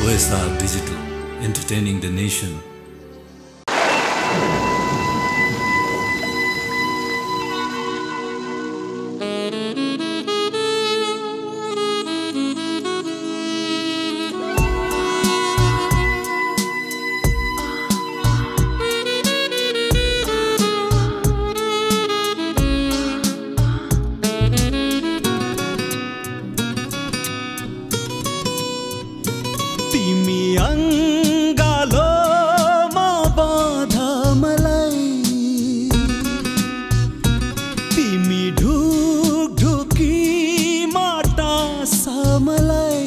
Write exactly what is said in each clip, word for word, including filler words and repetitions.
O S R Digital, entertaining the nation. तिमी अंगालो मा बाधा मलाई तिमी ढुक ढुकी माटा समलाई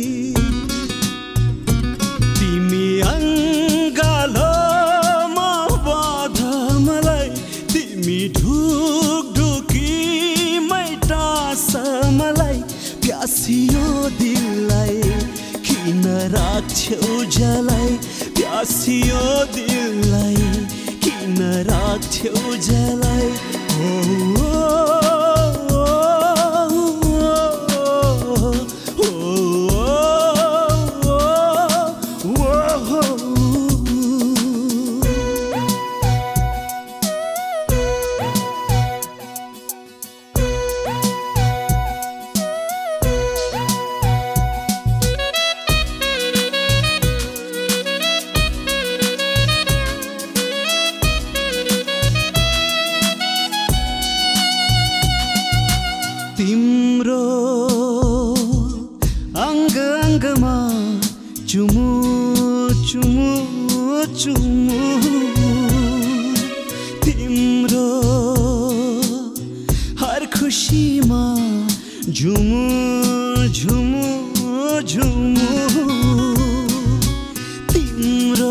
तिमी अंगालो मा बाधा मलाई तिमी ढुक ढुकी माटा समलाई प्यासियो दिललाई किन राख्छौ जलाई प्यासियो दिललाई किन राख्छौ जलाई ओ तिम्रो अंग अंगमा चुमु चुमु चुमु तिम्रो हर खुशीमा झुमु झुमु झुमु तिम्रो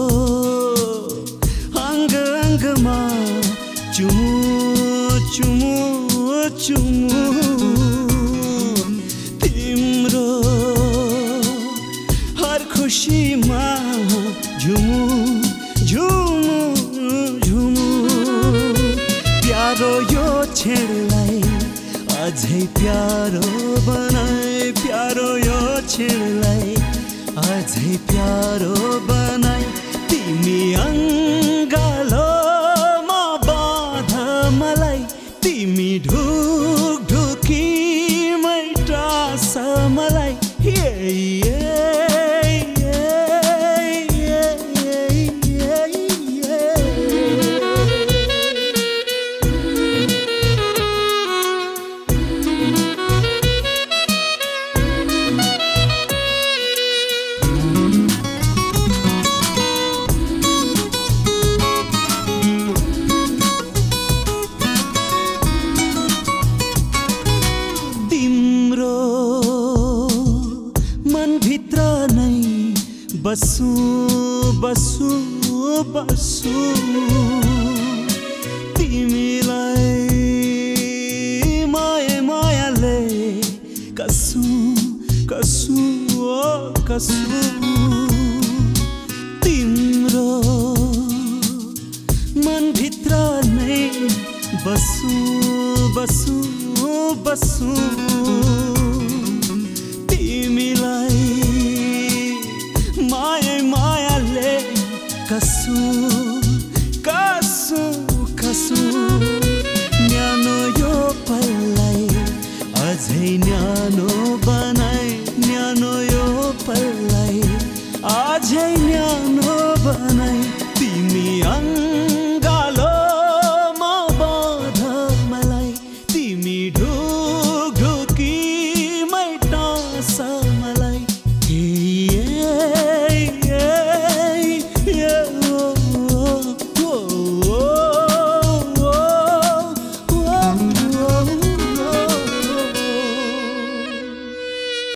अंग अंगमा चुमु चुमु चुमु तिम्रो हर खुशीमा झुमु झुमु झुमु प्यारो यो छेडलाई अझै प्यारो बनाई प्यारो यो छेडलाई अझै प्यारो बनाई तिमी अंगालो मा बाधा मलाई तिमी ढुक ढुकी मैटा समलाई ये ये बसु बसु बसु तिमीलाई माया मायाले कसु कसु ओ कसु तिम्रो मन भित्र नै बसु बसु बसु तिमीलाई माया मायाले कसु कसु कसु न्यानो यो पललाई अझै न्यानो बनाई न्यानो यो पललाई अझै न्यानो बनाई तिमी